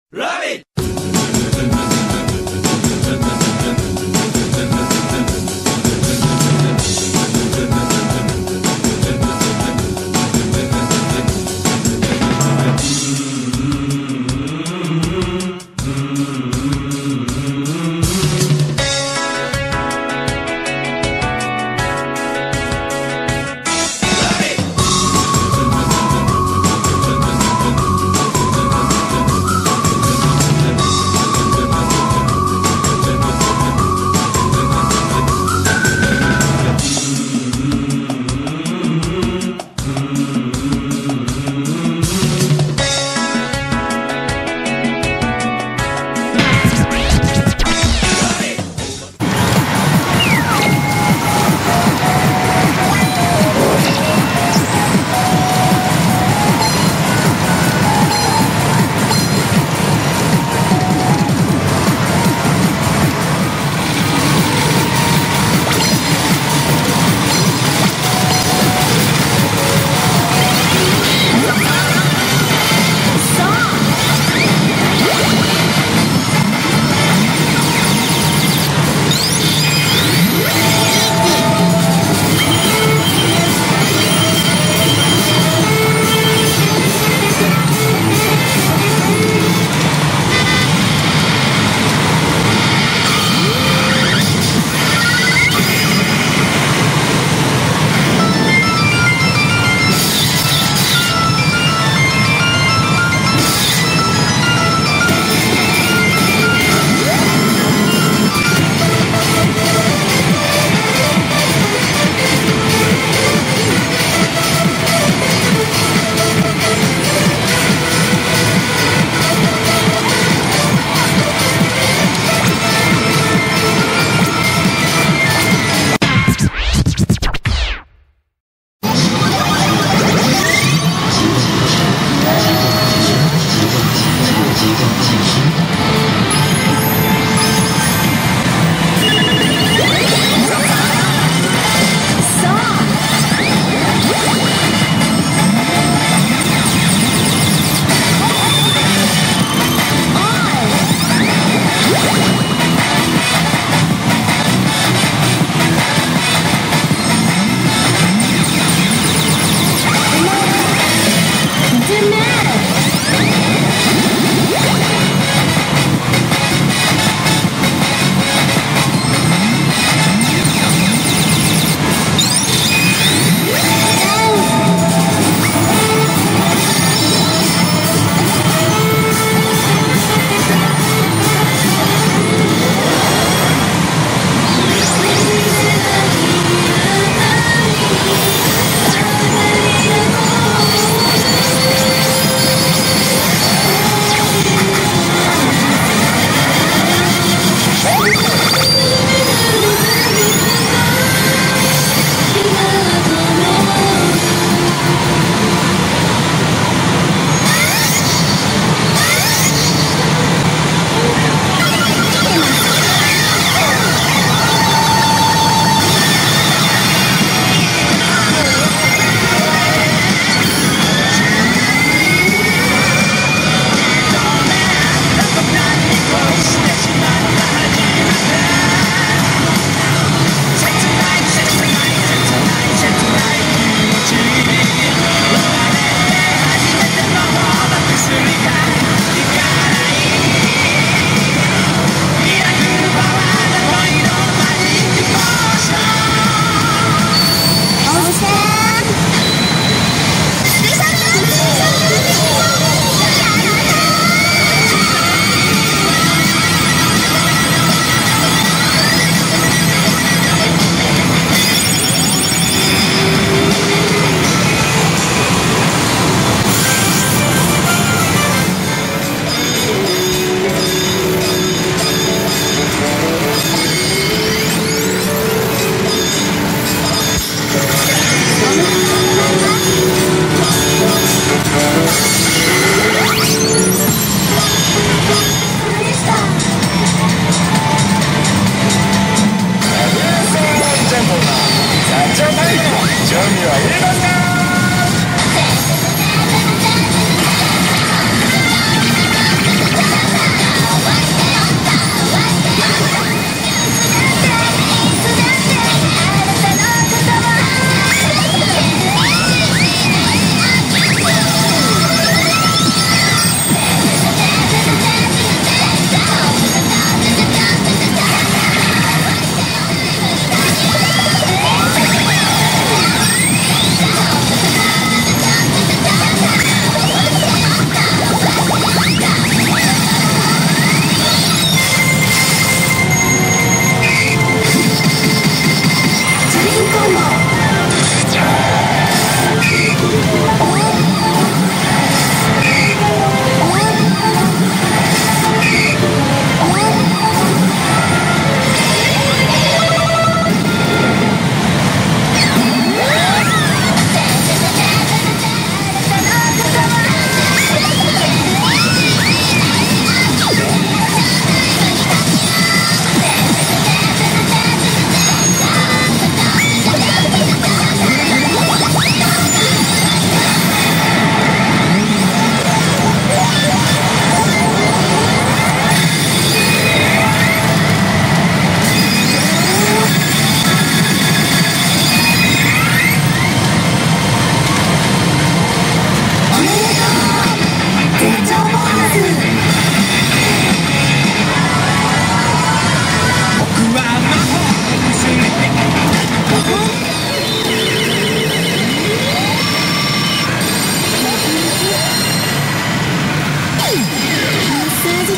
ラビット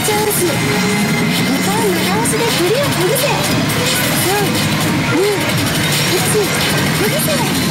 チャンス。また長押しで振りをほぐせ。3、2、1、ほぐせ。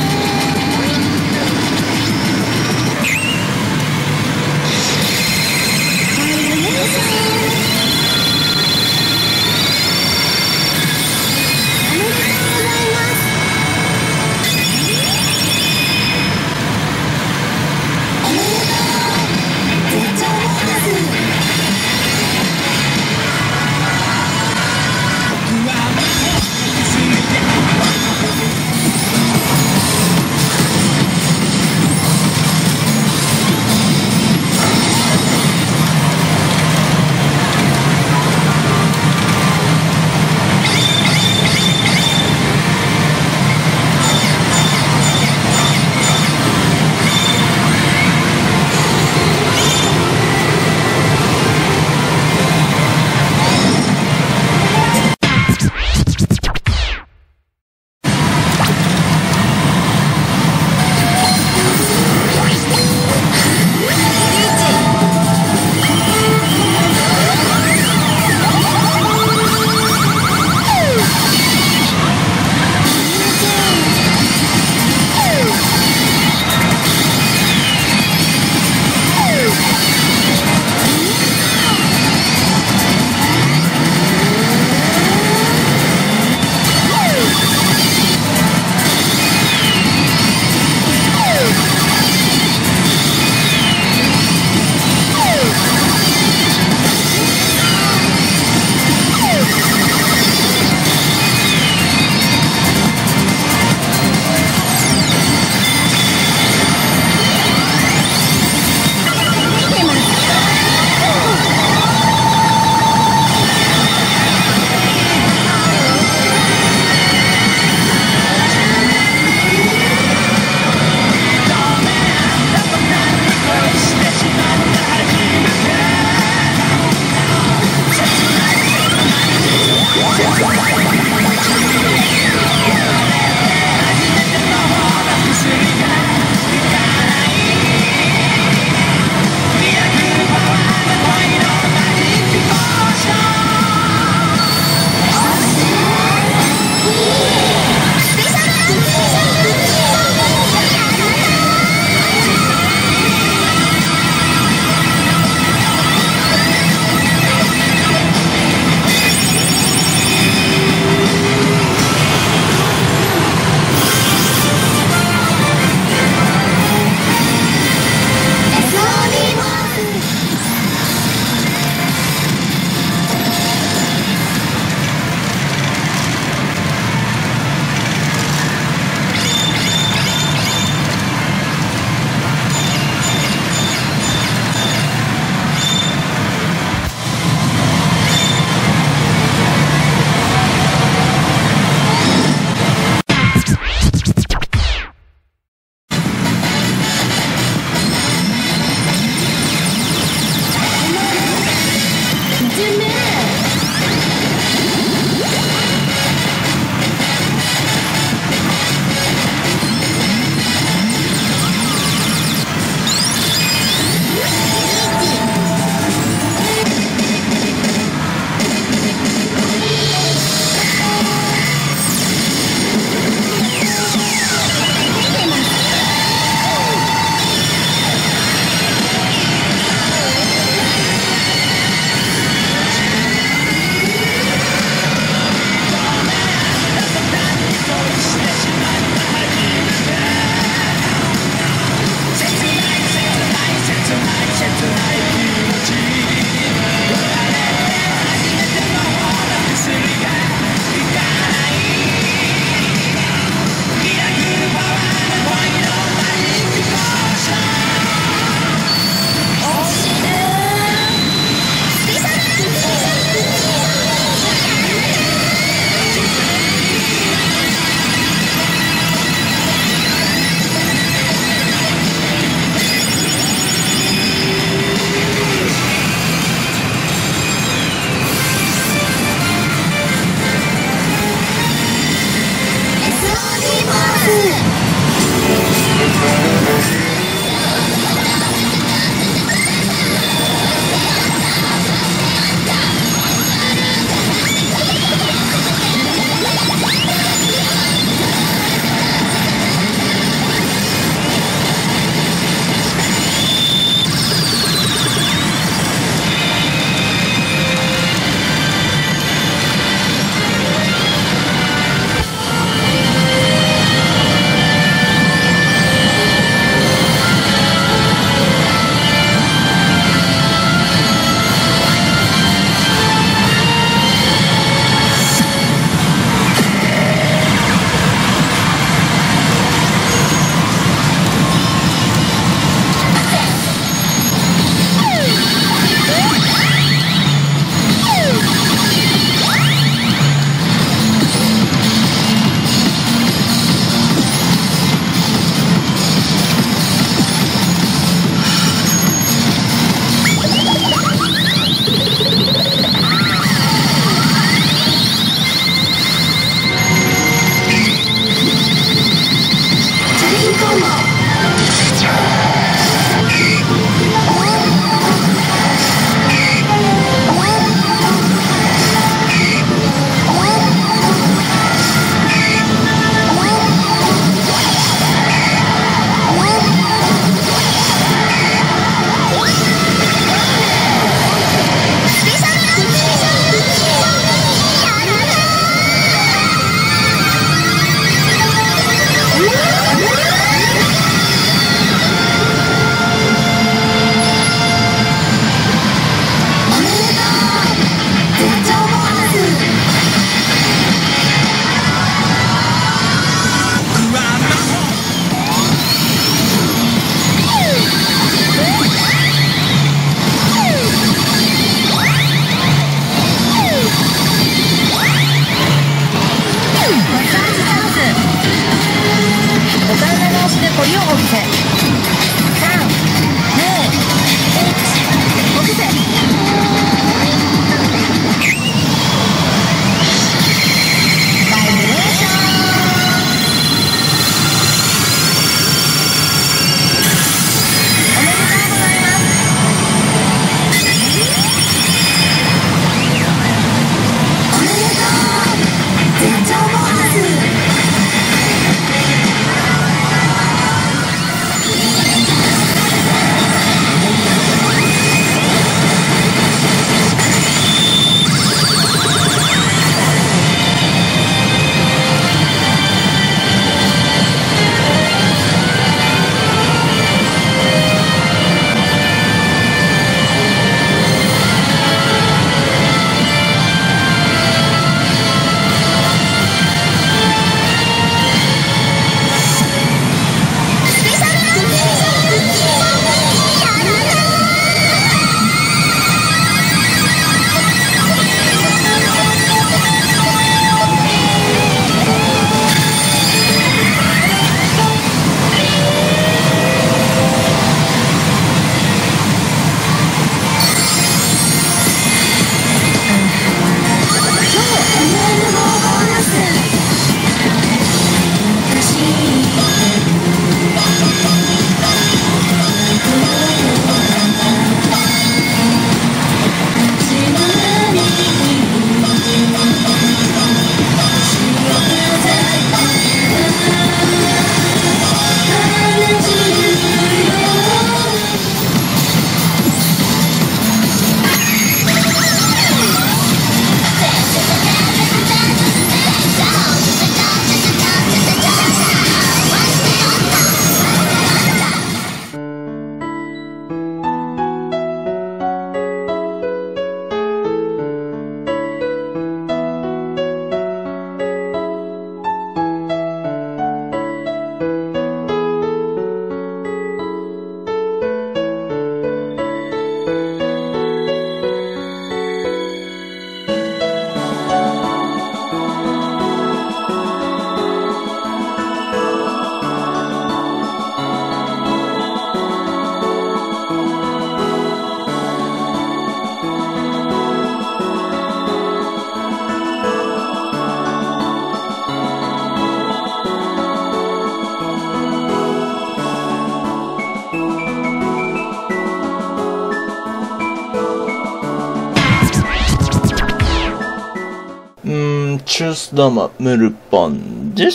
チュースどうも、ムルポンです。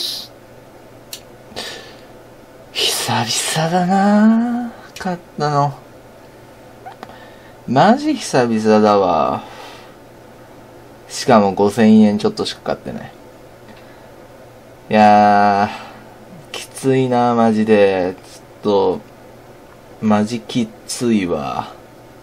久々だなぁ、買ったの。マジ久々だわ。しかも5000円ちょっとしか買ってない。いやー、きついなマジで。ちょっと、マジきついわ。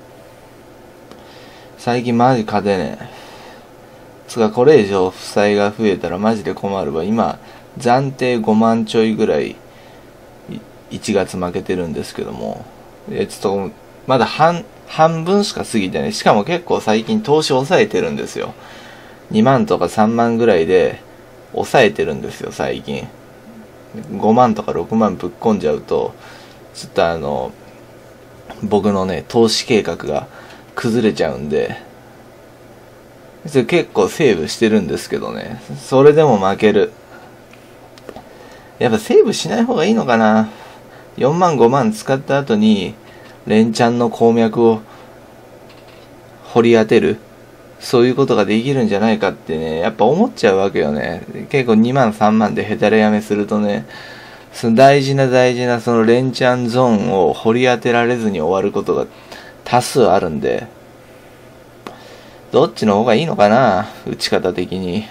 最近マジ勝てねえ。つかこれ以上負債が増えたらマジで困るわ。今暫定5万ちょいぐらい1月負けてるんですけども、ちょっとまだ半分しか過ぎてない。しかも結構最近投資抑えてるんですよ。2万とか3万ぐらいで抑えてるんですよ最近。5万とか6万ぶっ込んじゃうとちょっと僕のね投資計画が崩れちゃうんで、結構セーブしてるんですけどね、それでも負ける。やっぱセーブしない方がいいのかな。4万5万使った後に連チャンの鉱脈を掘り当てる、そういうことができるんじゃないかってね、やっぱ思っちゃうわけよね。結構2万3万でヘタレやめするとね、その大事なその連チャンゾーンを掘り当てられずに終わることが多数あるんで、どっちの方がいいのかな、打ち方的に。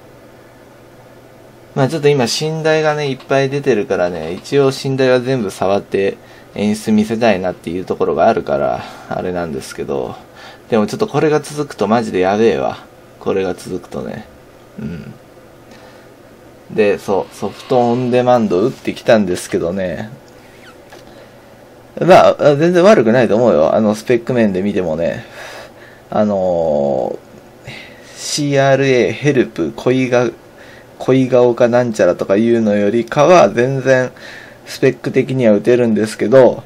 まあちょっと今信頼がねいっぱい出てるからね、一応信頼は全部触って演出見せたいなっていうところがあるからあれなんですけど、でもちょっとこれが続くとマジでやべえわ。これが続くとね。で、ソフトオンデマンド打ってきたんですけどね、まあ全然悪くないと思うよ。スペック面で見てもね、CRA ヘルプ恋顔かなんちゃらとかいうのよりかは全然スペック的には打てるんですけど、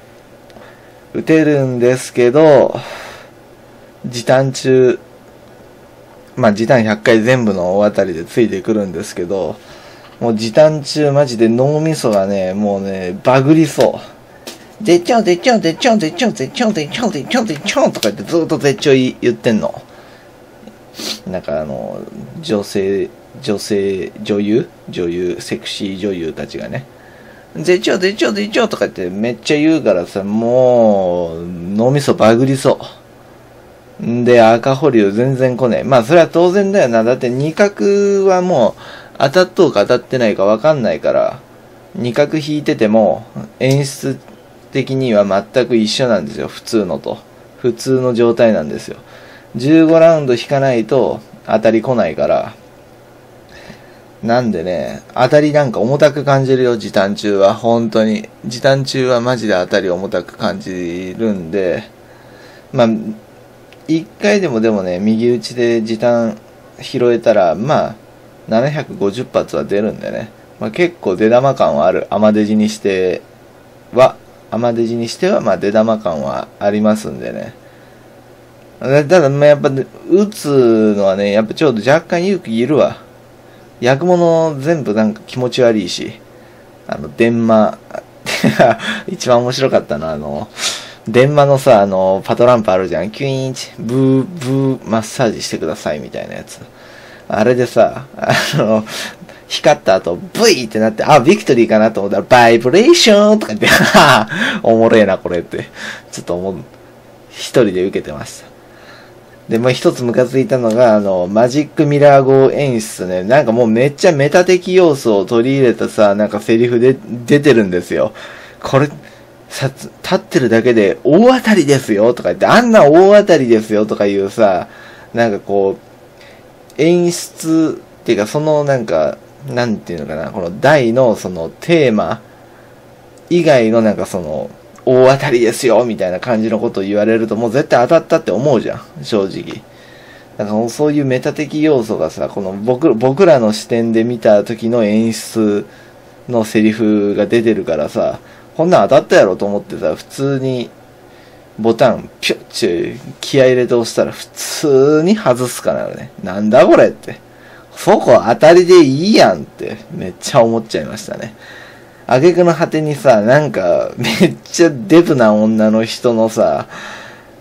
時短中、まあ時短100回全部の大当たりでついてくるんですけど、もう時短中マジで脳みそがねもうねバグりそう。絶頂とか言ってずっと絶頂言ってんの。なんか女優、セクシー女優たちがね、絶頂とか言ってめっちゃ言うからさ、もう脳みそバグりそう。で、赤保留全然来ねえ。まあそれは当然だよな。だって二角はもう当たっとうか当たってないか分かんないから、二角引いてても演出的には全く一緒なんですよ。普通の状態なんですよ。15ラウンド引かないと当たり来ないから。なんでね、当たりなんか重たく感じるよ、時短中は。本当に時短中はマジで当たり重たく感じるんで、まあ1回でもね右打ちで時短拾えたらまあ750発は出るんでね、まあ、結構出玉感はある。アマデジにしてはまあ出玉感はありますんでね。ただまあやっぱ打つのはねやっぱちょっと若干勇気いるわ。役物全部なんか気持ち悪いし、電マ一番面白かったの電マのさパトランプあるじゃん。キュイーンチブーマッサージしてくださいみたいなやつ。あれでさ光った後ブイってなって、あビクトリーかなと思ったらバイブレーションとか言っておもれえなこれってちょっと一人で受けてました。で、まあ、一つムカついたのが、マジックミラー号演出ね。なんかもうめっちゃメタ的要素を取り入れたさ、なんかセリフで出てるんですよ。これ、立ってるだけで大当たりですよとか言って、あんな大当たりですよとかいうさ、なんかこう、演出っていうか、そのなんか、なんていうのかな、この題のそのテーマ以外のなんかその、大当たりですよみたいな感じのことを言われるともう絶対当たったって思うじゃん、正直。だからそういうメタ的要素がさ、この僕らの視点で見た時の演出のセリフが出てるからさ、こんなん当たったやろと思ってさ、普通にボタンピュッチュ気合入れて押したら普通に外すからね。なんだこれって、そこ当たりでいいやんってめっちゃ思っちゃいましたね。挙句の果てにさ、なんかめっちゃデブな女の人のさ、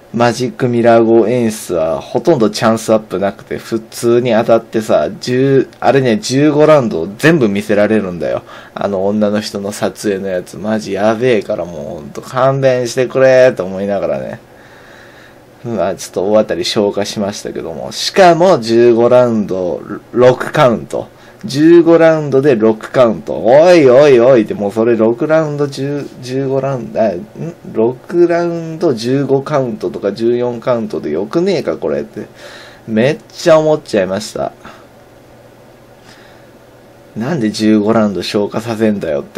マジックミラー号演出はほとんどチャンスアップなくて、普通に当たってさ、あれね、15ラウンド全部見せられるんだよ。あの女の人の撮影のやつ、マジやべえからもうほんと勘弁してくれと思いながらね。まあちょっと大当たり消化しましたけども。しかも15ラウンド6カウント。15ラウンドで6カウント。おいおいおいって、もうそれ6ラウンド15ラウンド、6ラウンド15カウントとか14カウントでよくねえかこれって。めっちゃ思っちゃいました。なんで15ラウンド消化させんだよって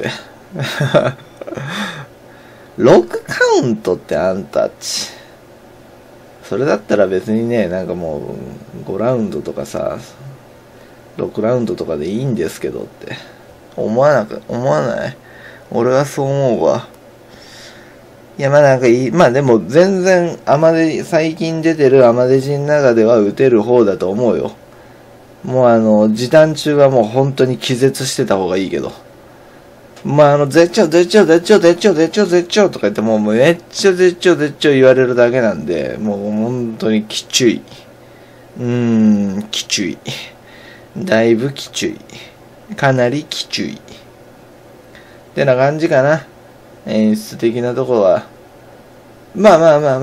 。6カウントってアンタッチ。それだったら別にね、なんかもう5ラウンドとかさ、6ラウンドとかでいいんですけどって思わない？俺はそう思うわ。いや、まあなんかまあでも全然最近出てるアマデジの中では打てる方だと思うよ。もう時短中はもう本当に気絶してた方がいいけど。まあ絶頂とか言ってもうめっちゃ絶頂言われるだけなんで、もう本当にきちゅい。きちゅい。だいぶきちゅい。かなりきちゅい。ってな感じかな。演出的なところは。ま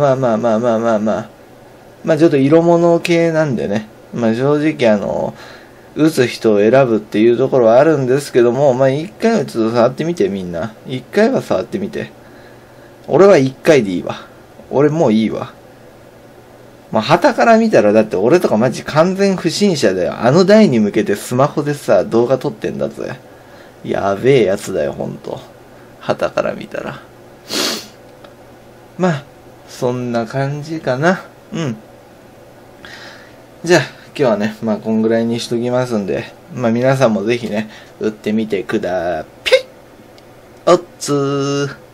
あちょっと色物系なんでね。まあ正直打つ人を選ぶっていうところはあるんですけども、まあ一回はちょっと触ってみてみんな。一回は触ってみて。俺は一回でいいわ。俺もういいわ。まあ、旗から見たらだって俺とかマジ完全不審者だよ。あの台に向けてスマホでさ、動画撮ってんだぜ。やべえやつだよ、ほんと。旗から見たら。まあ、そんな感じかな。うん。じゃあ、今日はね、まあ、こんぐらいにしときますんで、まあ、皆さんもぜひね、打ってみてくだぴょいおっつー。